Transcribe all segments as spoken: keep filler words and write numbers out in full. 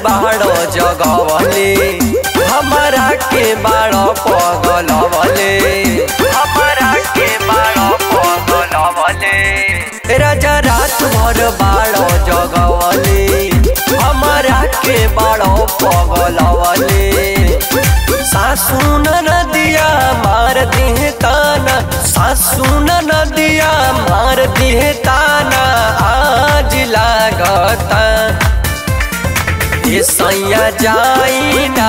बाड़ो जगवले हमारा के बाड़ो पगलवले हमारा के बाड़ो पगलवले राजा रात भर बाड़ो जगवले हमारा के बाड़ो पगलवले सासू नदिया मार दिहे ताना सासू नदिया मार दिहे ताना आज लागता ए सैया जाई ना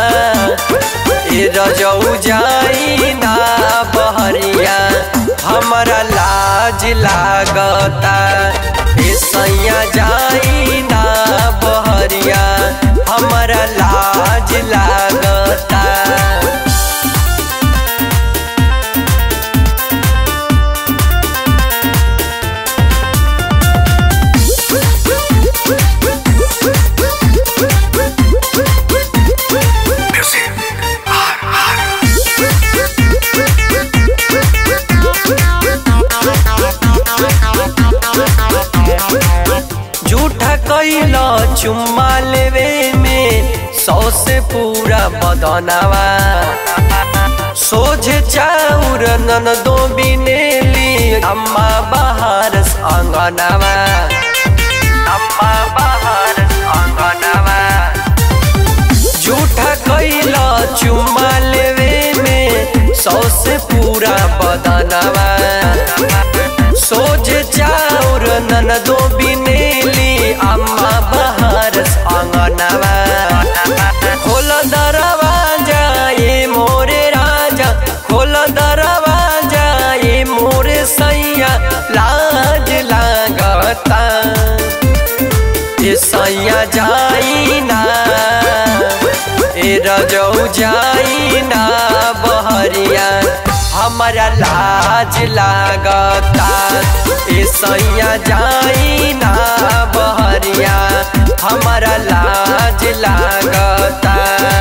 ए रजऊ जाई ना बहरिया हमारा लाज लागता ए सैया जाई ना बहरिया हमारा लाज लागता। झूठा कैला चुम्मा लेवे में सौ से पूरा बदनावा सोझे चाउर नन दो बिनेली अम्मा बाहर अंगनावा अम्मा बाहर अंगनावा झूठा कैला चुम्मा लेवे में सौ से पूरा बदनावा सोझे चाउर नन दो बिनेली अम्मा बहार अंगनावा खोल दरवाजा ये मोरे राजा खोल दरवाजा ये मोरे सैया लाज लागता ये सैया जाई ना ए रजऊ जाई ना बहरिया हमारा लाज लागता ए सैया जाई ना बहरिया हमारा लाज लागता।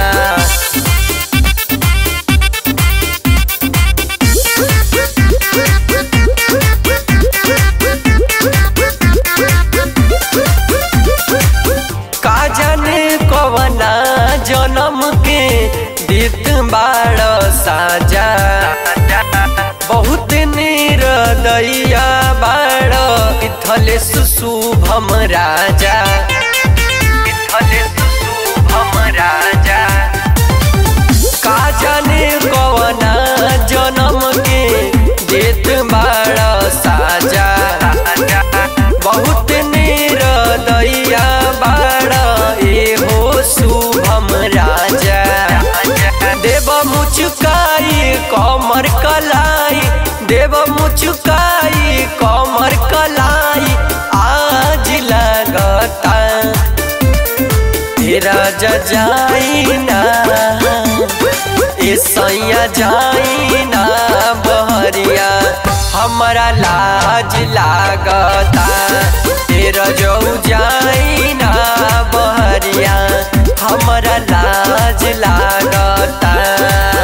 का जाने कवना जन्म के दित बाड़ साजा बहुत निर्दया बाड़ इथले शुभम राजा इथले शुभम राजा का जाने कवना जन्म के देत बाड़ साजा बहुत निर्दया बाड़ एहो शुभम राजा देव मुचुकाई कमर कलाई देव मुचुकाई कमर कलाई आज लगता ए राजा जाई ना ए सैया जाई ना बहरिया हमारा लाज लागता ए रजऊ जाई ना बहरिया हमारा लाज लागता।